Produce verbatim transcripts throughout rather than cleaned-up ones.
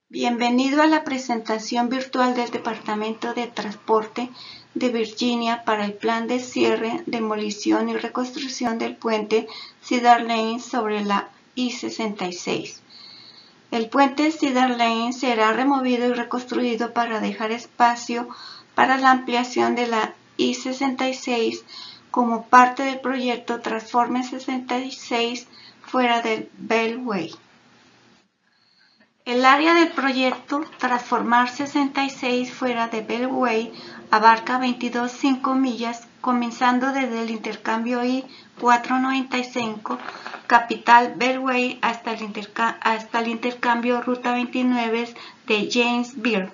Bienvenido a la presentación virtual del Departamento de Transporte de Virginia para el plan de cierre, demolición y reconstrucción del puente Cedar Lane sobre la I sesenta y seis. El puente Cedar Lane será removido y reconstruido para dejar espacio para la ampliación de la I sesenta y seis como parte del proyecto Transforme sesenta y seis fuera del Beltway. El área del proyecto Transformar sesenta y seis fuera de Beltway abarca veintidós punto cinco millas, comenzando desde el intercambio I cuatrocientos noventa y cinco Capital Beltway hasta el, hasta el intercambio Ruta veintinueve de James Beard.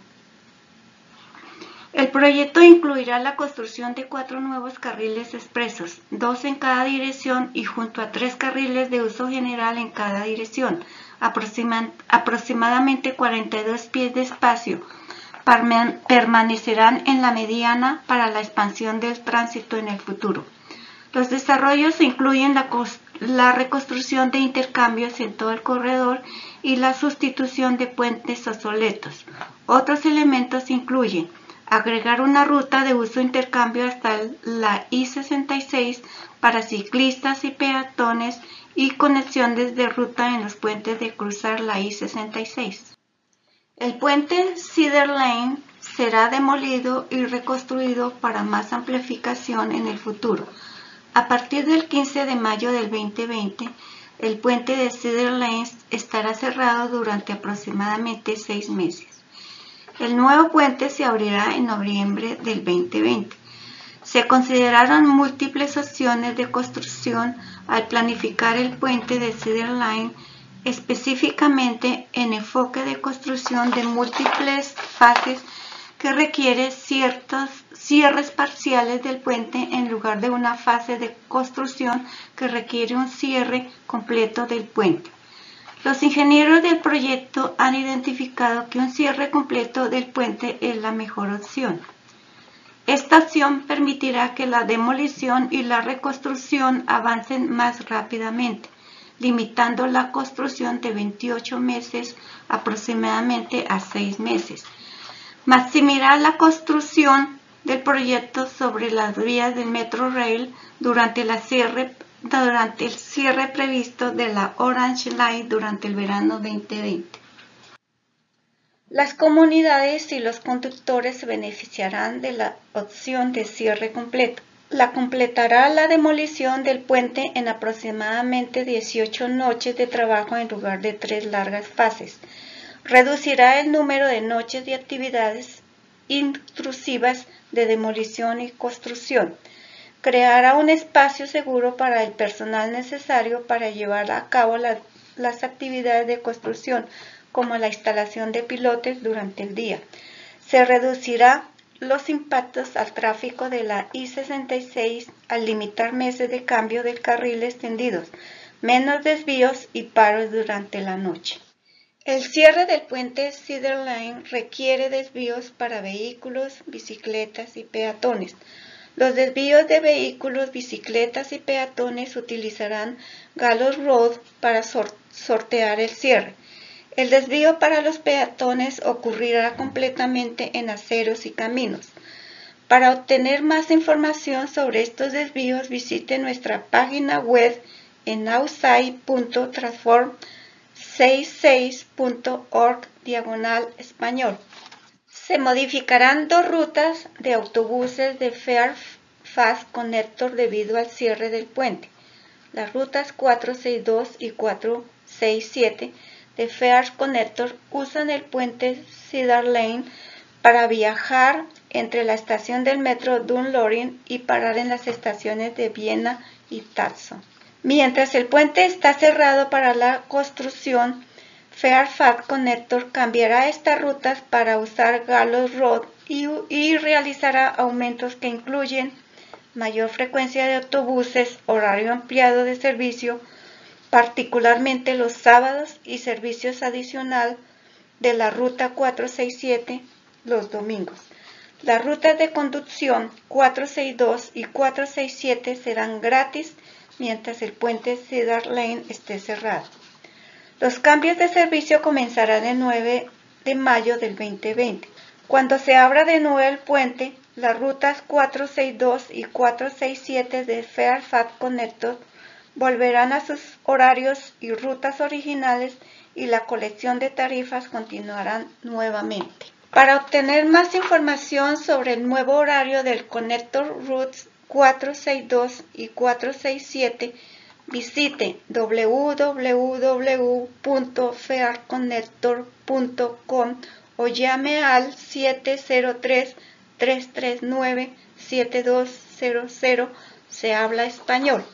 El proyecto incluirá la construcción de cuatro nuevos carriles expresos, dos en cada dirección y junto a tres carriles de uso general en cada dirección, aproximadamente cuarenta y dos pies de espacio. Permanecerán en la mediana para la expansión del tránsito en el futuro. Los desarrollos incluyen la, la reconstrucción de intercambios en todo el corredor y la sustitución de puentes obsoletos. Otros elementos incluyen agregar una ruta de uso intercambio hasta la I sesenta y seis para ciclistas y peatones y conexiones de ruta en los puentes de cruzar la I sesenta y seis. El puente Cedar Lane será demolido y reconstruido para más amplificación en el futuro. A partir del quince de mayo del dos mil veinte, el puente de Cedar Lane estará cerrado durante aproximadamente seis meses. El nuevo puente se abrirá en noviembre del dos mil veinte. Se consideraron múltiples opciones de construcción al planificar el puente de Cedar Lane, específicamente en enfoque de construcción de múltiples fases que requiere ciertos cierres parciales del puente en lugar de una fase de construcción que requiere un cierre completo del puente. Los ingenieros del proyecto han identificado que un cierre completo del puente es la mejor opción. Esta opción permitirá que la demolición y la reconstrucción avancen más rápidamente, limitando la construcción de veintiocho meses aproximadamente a seis meses. Maximirá la construcción del proyecto sobre las vías del Metrorail durante la cierre durante el cierre previsto de la Orange Line durante el verano veinte veinte. Las comunidades y los conductores se beneficiarán de la opción de cierre completo. La completará la demolición del puente en aproximadamente dieciocho noches de trabajo en lugar de tres largas fases. Reducirá el número de noches de actividades intrusivas de demolición y construcción. Creará un espacio seguro para el personal necesario para llevar a cabo la, las actividades de construcción, como la instalación de pilotes durante el día. Se reducirá los impactos al tráfico de la I sesenta y seis al limitar meses de cambio de carril extendidos, menos desvíos y paros durante la noche. El cierre del puente Cedar Lane requiere desvíos para vehículos, bicicletas y peatones. Los desvíos de vehículos, bicicletas y peatones utilizarán Gallows Road para sor sortear el cierre. El desvío para los peatones ocurrirá completamente en aceros y caminos. Para obtener más información sobre estos desvíos, visite nuestra página web en outside punto transform sesenta y seis punto org diagonal español. Se modificarán dos rutas de autobuses de Fairfax Connector debido al cierre del puente. Las rutas cuatrocientos sesenta y dos y cuatrocientos sesenta y siete de Fairfax Connector usan el puente Cedar Lane para viajar entre la estación del metro Dunlorin y parar en las estaciones de Viena y Towson. Mientras el puente está cerrado para la construcción, Fairfax Connector cambiará estas rutas para usar Gallows Road y, y realizará aumentos que incluyen mayor frecuencia de autobuses, horario ampliado de servicio, particularmente los sábados, y servicios adicional de la ruta cuatrocientos sesenta y siete los domingos. Las rutas de conducción cuatrocientos sesenta y dos y cuatrocientos sesenta y siete serán gratis mientras el puente Cedar Lane esté cerrado. Los cambios de servicio comenzarán el nueve de mayo del veinte veinte. Cuando se abra de nuevo el puente, las rutas cuatrocientos sesenta y dos y cuatrocientos sesenta y siete de Fairfax Connector volverán a sus horarios y rutas originales y la colección de tarifas continuarán nuevamente. Para obtener más información sobre el nuevo horario del Connector Routes cuatrocientos sesenta y dos y cuatrocientos sesenta y siete, visite w w w punto fairconnector punto com o llame al siete cero tres, tres tres nueve, siete dos cero cero. Se habla español.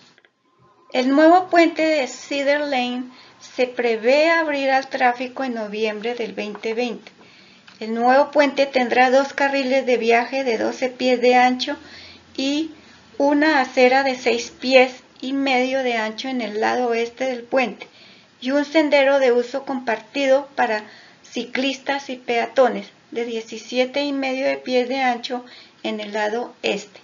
El nuevo puente de Cedar Lane se prevé abrir al tráfico en noviembre del veinte veinte. El nuevo puente tendrá dos carriles de viaje de doce pies de ancho y una acera de seis pies y medio de ancho en el lado oeste del puente y un sendero de uso compartido para ciclistas y peatones de diecisiete y medio de pies de ancho en el lado este.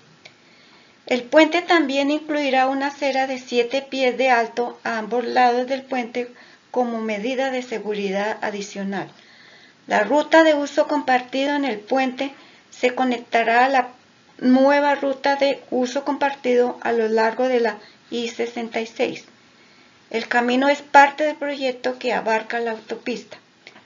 El puente también incluirá una acera de siete pies de alto a ambos lados del puente como medida de seguridad adicional. La ruta de uso compartido en el puente se conectará a la nueva ruta de uso compartido a lo largo de la I sesenta y seis. El camino es parte del proyecto que abarca la autopista.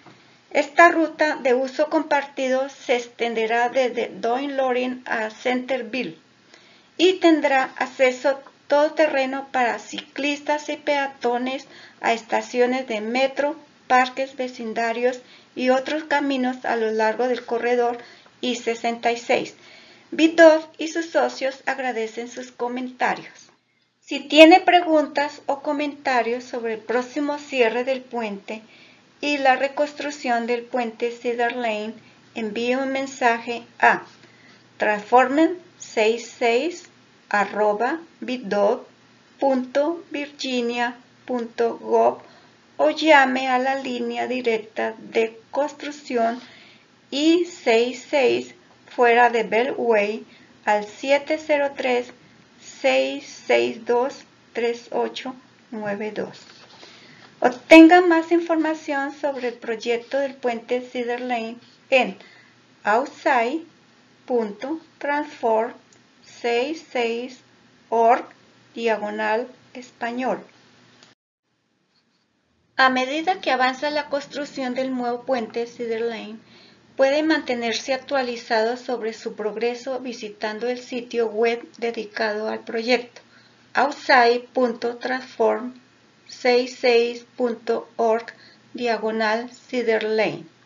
Esta ruta de uso compartido se extenderá desde Dunn-Loring a Centerville y tendrá acceso todoterreno para ciclistas y peatones a estaciones de metro, parques vecindarios y otros caminos a lo largo del corredor I sesenta y seis. B D O T y sus socios agradecen sus comentarios. Si tiene preguntas o comentarios sobre el próximo cierre del puente y la reconstrucción del puente Cedar Lane, envíe un mensaje a transformen sesenta y seis arroba b d o t punto virginia punto gov o llame a la línea directa de construcción I sesenta y seis fuera de Beltway al siete cero tres, seis seis dos, tres ocho nueve dos. Obtenga más información sobre el proyecto del puente Cedar Lane en outside punto transform sesenta y seis punto org diagonal español. A medida que avanza la construcción del nuevo puente Cedar Lane, puede mantenerse actualizado sobre su progreso visitando el sitio web dedicado al proyecto outside punto transform sesenta y seis punto org diagonal Cedar Lane.